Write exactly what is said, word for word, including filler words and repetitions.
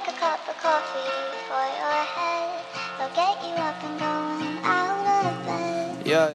a cup of coffee for your head. They'll get you up and going out of bed. Yeah.